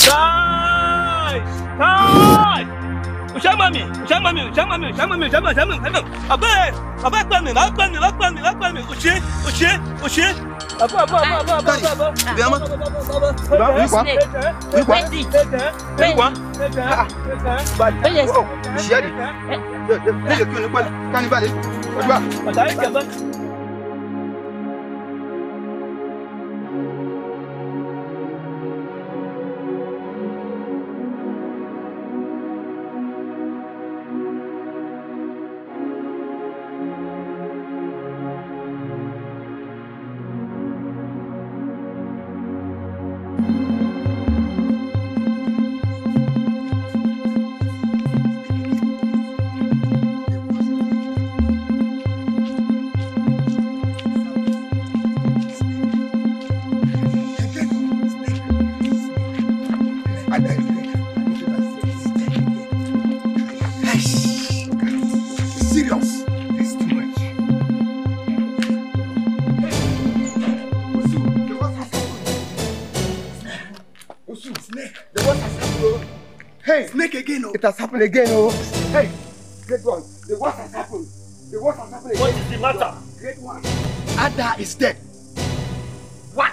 It has happened again, oh. Hey, great one. The what has happened? The what has happened again? What is the matter? Great one. Ada is dead. What?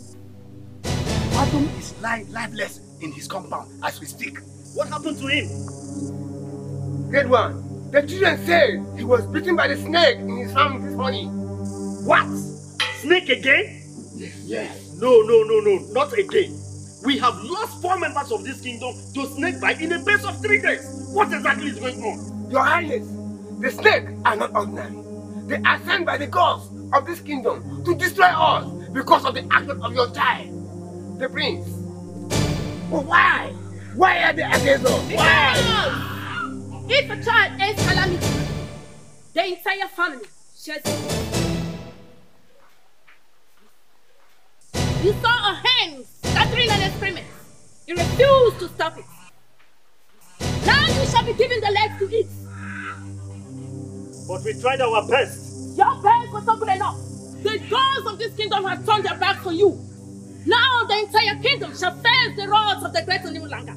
Adam is lying lifeless in his compound as we speak. What happened to him? Great one. The children say he was bitten by the snake in his farm this morning. What? Snake again? Yes. No, not again. We have lost 4 members of this kingdom to snake bite in a space of 3 days. What exactly is going on? Your Highness, the snakes are not ordinary. They are sent by the gods of this kingdom to destroy us because of the action of your child, the prince. But why? Why are they against us? Why? If a child ends calamity, the entire family shares it. You saw a hen scattering an experiment. You refused to stop it. Now you shall be given the leg to eat. But we tried our best. Your best was not good enough. The gods of this kingdom have turned their back on you. Now the entire kingdom shall face the wrath of the great Oniwulanga.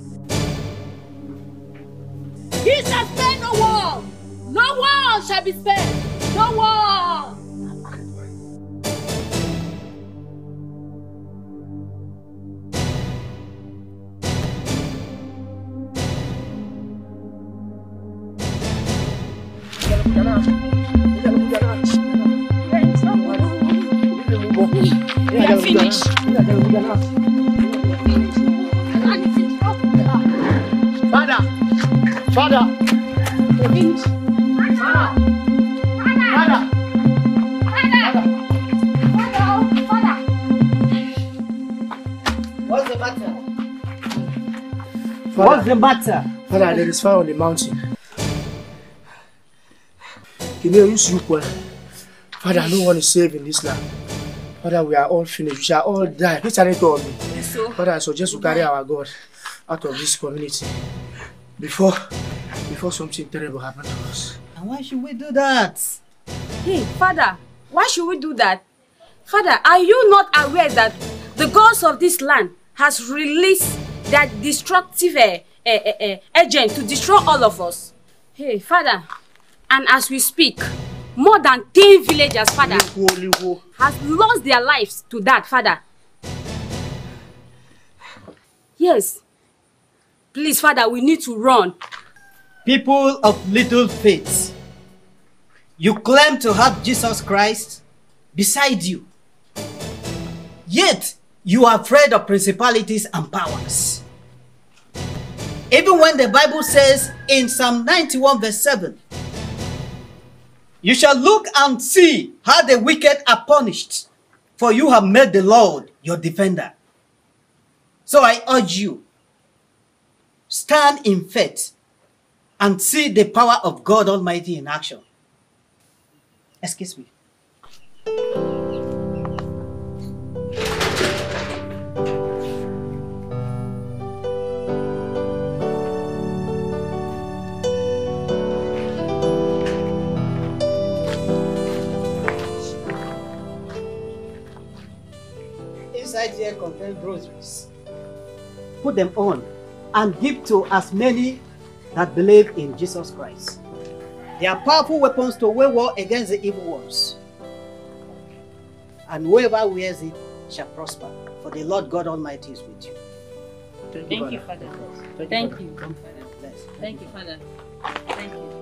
He shall spare no one. No one shall be spared. No one. We are finished. Father. We're finished. What's the matter? What's the matter? Father, there is fire on the mountain. Can you use you? Father, no one is saved in this land. Father, we are all finished. We shall all die. Please tell me. Father, I suggest we carry our God out of this community before something terrible happens to us. And why should we do that? Hey, Father, why should we do that? Father, are you not aware that the gods of this land has released that destructive agent to destroy all of us? Hey, Father, and as we speak, more than 10 villagers, Father, has lost their lives to that, Father. Yes. Please, Father, we need to run. People of little faith, you claim to have Jesus Christ beside you. Yet, you are afraid of principalities and powers. Even when the Bible says in Psalm 91 verse 7, you shall look and see how the wicked are punished, for you have made the Lord your defender. So I urge you, stand in faith and see the power of God Almighty in action. Excuse me. Inside here contains groceries. put them on and give to as many that believe in Jesus Christ. They are powerful weapons to wage war against the evil ones. And whoever wears it shall prosper, for the Lord God Almighty is with you. Thank you, Father. Thank you. Thank you, Father. Thank you.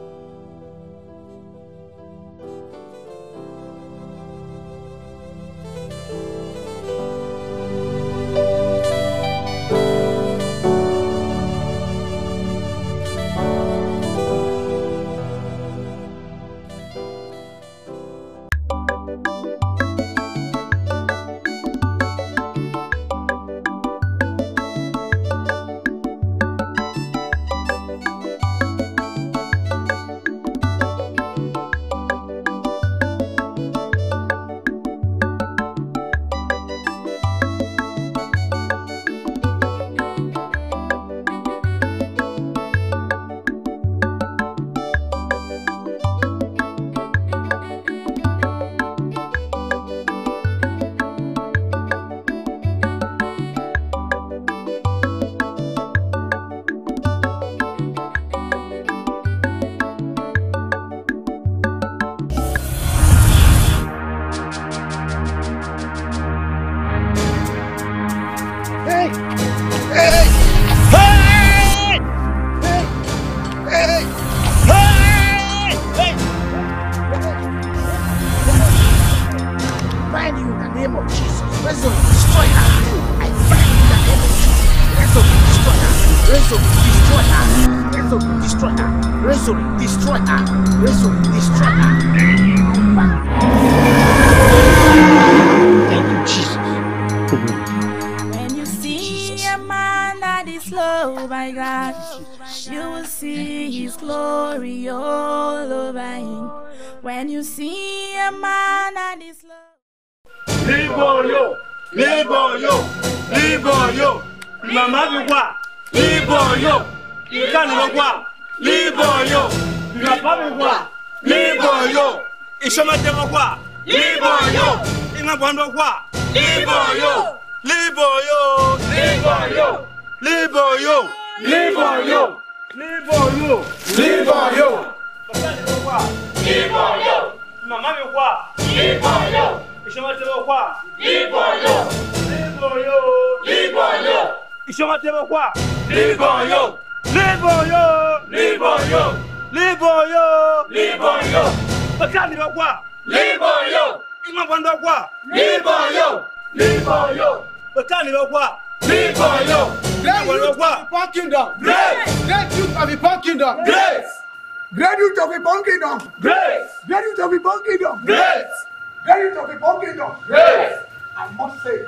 I must say,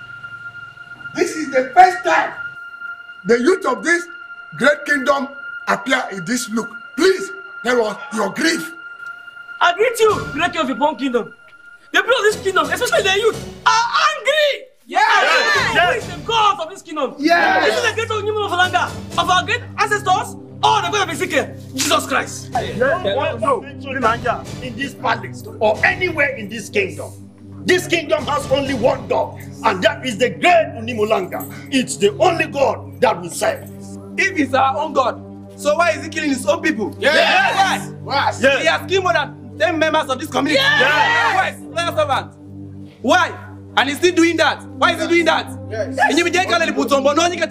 this is the first time the youth of this great kingdom appear in this look. Please tell us your grief. I greet you, great king of the born kingdom. The people of this kingdom, especially the youth, are angry. Yes. Who is the God of this kingdom? Yes. This is the great Onyimo of Olanga, of our great ancestors, or the God of Ezekiel, Jesus Christ. No, in this palace or anywhere in this kingdom. This kingdom has only one God, and that is the great Unimolanga. It's the only God that we serve. If it's our own God, so why is he killing his own people? Yes. Why? Yes. He has killed more than 10 members of this community. Yes. Why? Servant. Why? And he's still doing that. Why is he doing that? Yes. And you be taking a put on bono, you get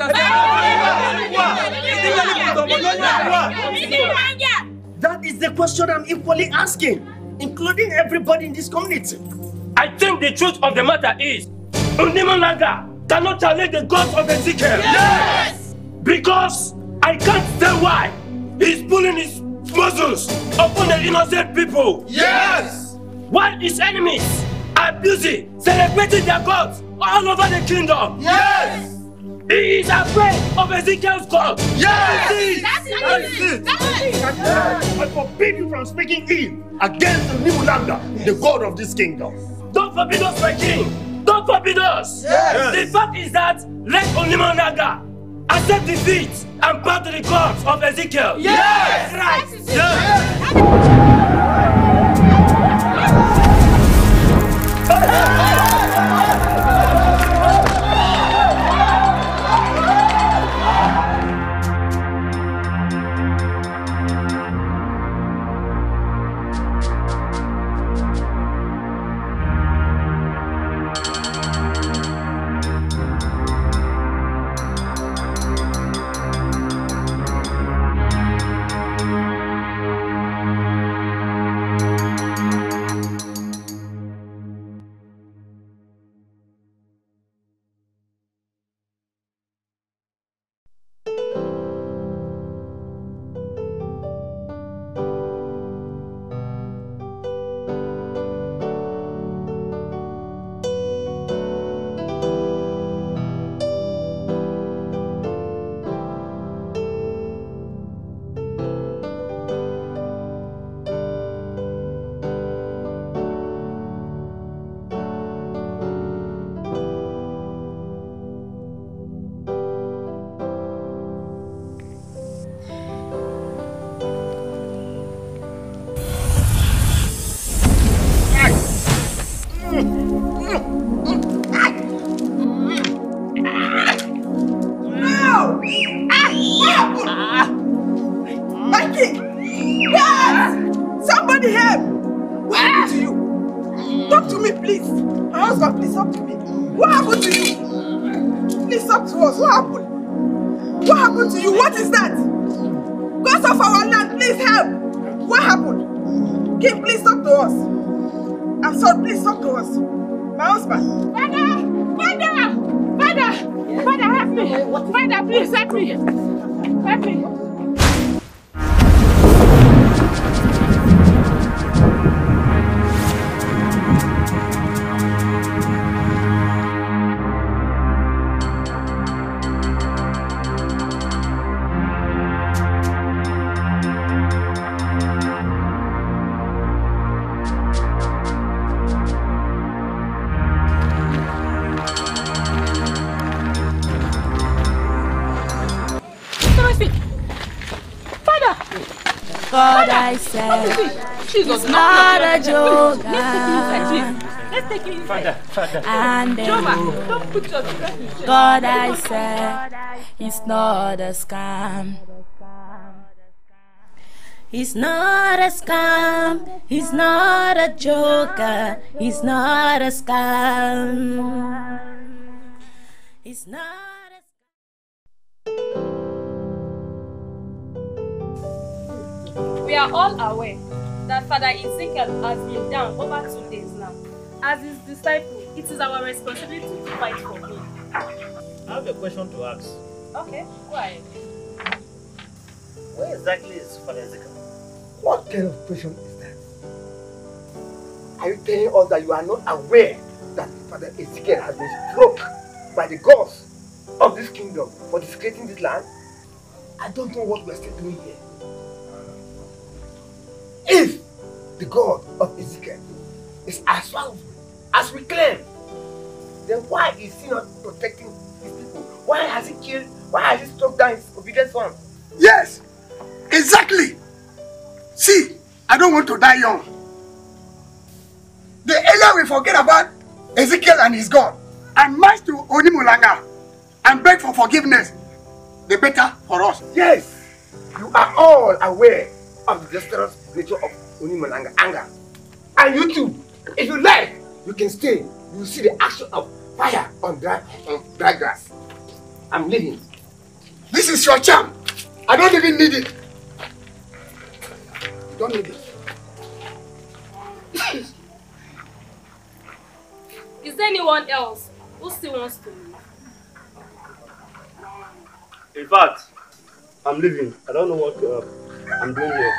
That is the question I'm equally asking, including everybody in this community. I think the truth of the matter is, Unimolanga cannot challenge the God of Ezekiel. Yes! Because I can't tell why he's pulling his muscles upon the innocent people. Yes! Why his enemies are busy celebrating their gods all over the kingdom. Yes! He is afraid of Ezekiel's God. Yes! I forbid you from speaking ill against Unimolanga, the God of this kingdom. Don't forbid us, my king! Don't forbid us! Yes. The fact is that let Unimolanga accept defeat and bow to the gods of Ezekiel. Yes! Right! Yes. of God, please talk to me. What happened to you? Please talk to us. What happened? What happened to you? What is that? Gods of our land, please help. What happened? King, please talk to us. I'm sorry, please talk to us. My husband. Father, help me. Father, please help me. Help me. God, I said, it's not a joke. Let's take it inside. Father. And then, Don't put your children. God, I said, it's not a scam. He's not a scam. He's not a joker. He's not a scam. He's not a scam. We are all aware that Father Ezekiel has been down over 2 days now. As his disciple, it is our responsibility to fight for him. I have a question to ask. Okay, go ahead. Where exactly is Father Ezekiel? What kind of question is that? Are you telling us that you are not aware that Father Ezekiel has been struck by the gods of this kingdom for desecrating this land? I don't know what we are still doing here. If the God of Ezekiel is as powerful as we claim, then why is he not protecting his people? Why has he killed? Why has he struck down his obedient son? Yes, exactly. See, I don't want to die young. The earlier we forget about Ezekiel and his God and march to Onimulanga and beg for forgiveness, the better for us. Yes, you are all aware of the disastrous nature of Onimulanga anger. And you too, if you like, you can stay. You will see the action of fire on dry grass. I'm leaving. This is your charm. I don't even need it. You don't need it. Is there anyone else who still wants to leave? In fact, I'm leaving. I don't know what I'm doing here.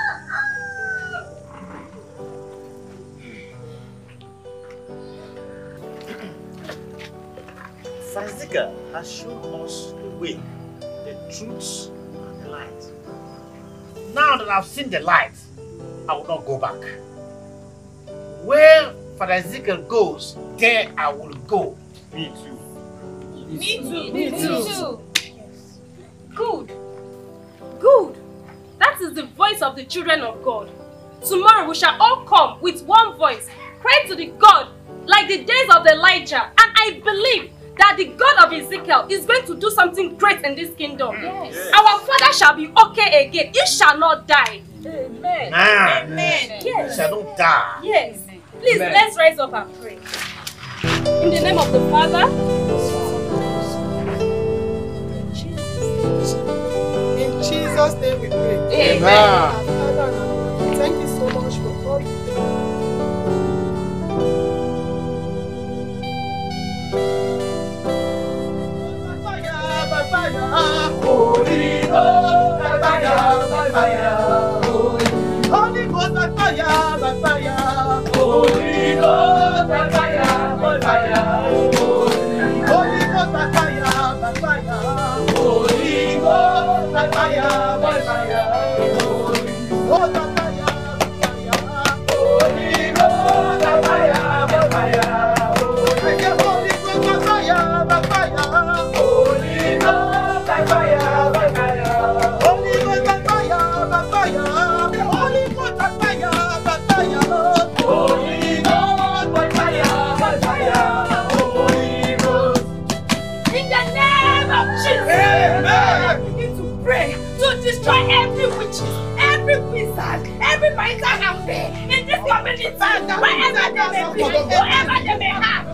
Father Ezekiel has shown us the way, the truth, and the light. Now that I've seen the light, I will not go back. Where Father Ezekiel goes, there I will go. Me too. Me too. Good. Good. That is the voice of the children of God. Tomorrow we shall all come with one voice, cry to the God like the days of Elijah. And I believe that the God of Ezekiel is going to do something great in this kingdom. Yes. Our Father shall be okay again. He shall not die. Amen. Amen. Yes. He shall not die. Yes. Please, Amen. Let's rise up and pray. In the name of the Father, In Jesus' name we pray. Amen. Father, thank you so much for all you do. Holy Ghost, by fire, by fire. Holy Ghost, by fire, by fire. Holy Ghost, by fire, by fire. Holy Ghost, by fire, by fire. Holy Ghost, by fire, by fire. Holy Ghost, by fire, by fire. Holy Ghost, by fire, by fire. Holy Ghost, by fire, by fire. Holy Ghost, by fire, by fire. Holy Ghost, by fire, by fire. Holy Ghost, by fire, by fire. Holy Ghost. in the name of Jesus, Amen. begin to pray to destroy every witches, every wizard, every fighter and pray in this community, wherever they may be, wherever they may have.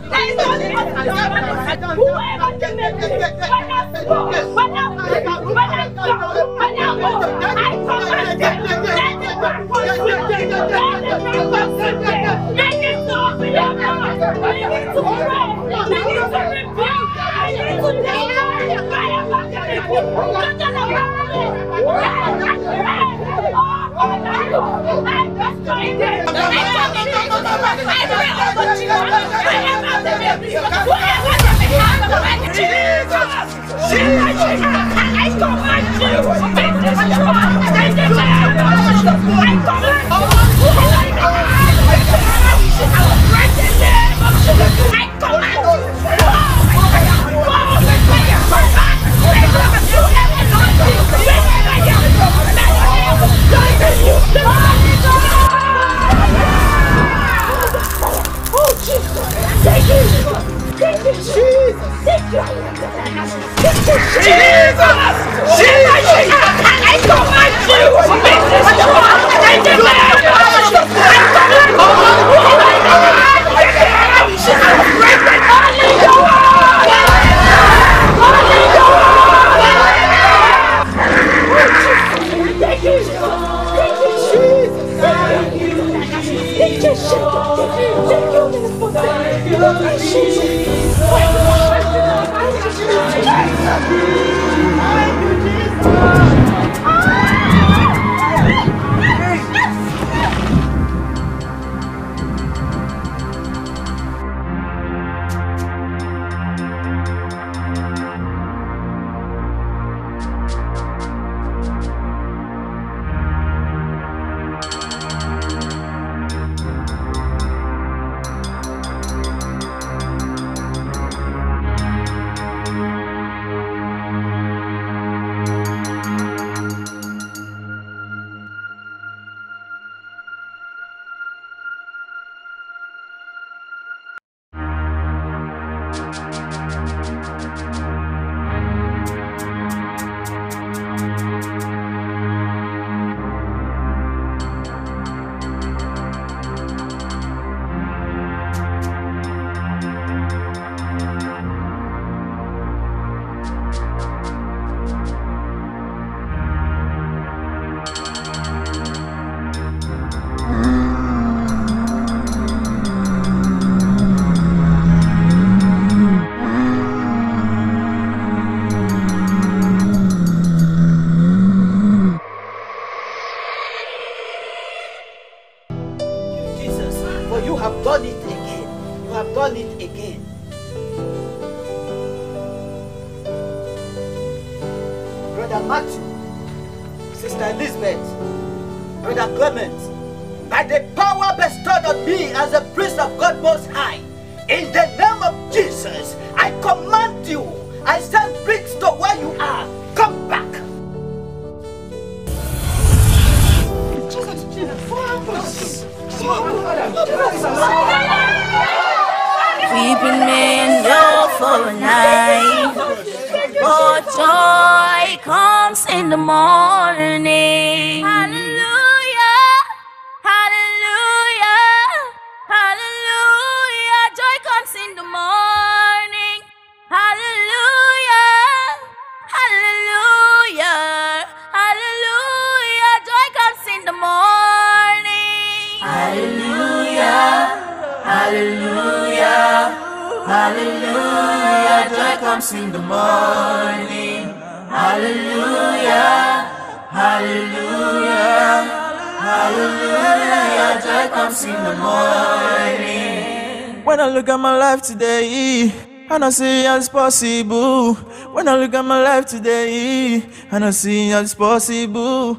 When I look at my life today, I don't see how it's possible. When I look at my life today, I don't see how it's possible.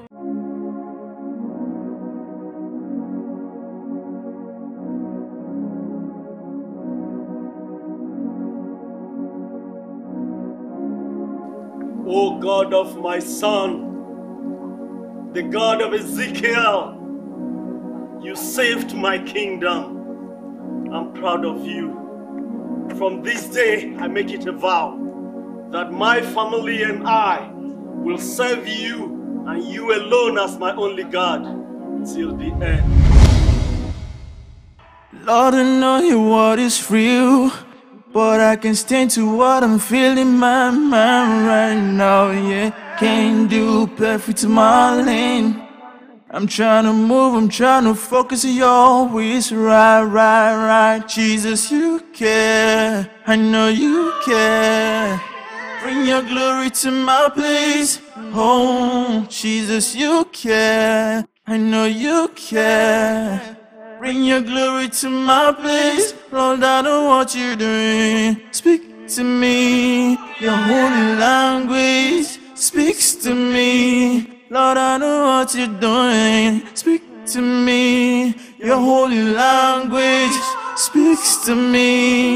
O God of my son, the God of Ezekiel, you saved my kingdom. I'm proud of you. From this day, I make it a vow that my family and I will serve you and you alone as my only God till the end. Lord, I know your word is real, but I can stand to what I'm feeling in my mind right now, yeah. Can't do perfect to my lane. I'm trying to move, I'm trying to focus, you're always right. Jesus, you care, I know you care. Bring your glory to my place. Oh, Jesus, you care, I know you care. Bring your glory to my place. Lord, I know what you're doing. Speak to me, your holy language speaks to me. Lord, I know what you're doing. Speak to me, your holy language speaks to me.